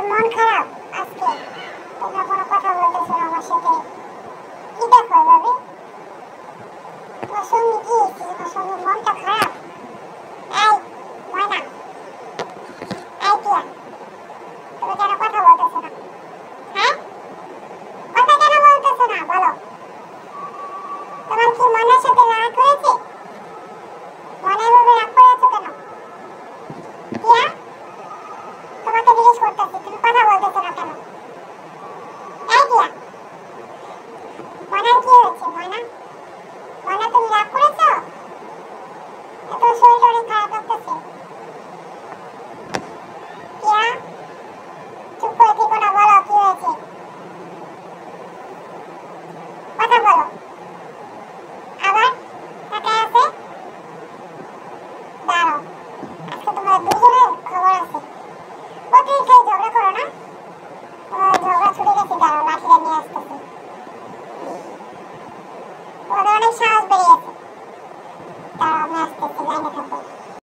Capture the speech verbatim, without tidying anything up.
মন খারাপ আজকে, তোমরা কোনো কথা বলতেছো না আমার সাথে। কি দেখো এভাবে? তোমার সঙ্গে কি হয়েছে? তোমার সঙ্গে মনটা খারাপ? এই ময়না, এই টিয়া, তুমি কেন কথা বলতেছো না? হ্যাঁ, কথা কেন বলতেছো না বলো? তোমার কি মনের সাথে রাগ হয়েছে? মনে এভাবে রাগ করে আছো কেন? টিয়া, তোমাকে জিজ্ঞেস করতেছি, তুমি কথা বলতেছো না কেন? এই টিয়া, মনের কি হয়েছে? ময়না, ময়না তুমি রাগ করেছো? এত শরীর অনেক খারাপ লাগতেছে। টিয়া, চুপ করে থেকো না, বলো কি হয়েছে? কথা বলো। আবার তাকায় আছে? দাঁড়াও, আজকে তোমার দুজনের খবর আছে। প্রতিদিন খালি ঝগড়া করো না? তোমার ঝগড়া ছুটে গেছে, দাঁড়াও লাঠিটা নিয়ে আসতেছি। তোমাদের অনেক সাহস বেড়ে গেছে। দাঁড়াও আমি আসতেছি, লাইনে থাকো।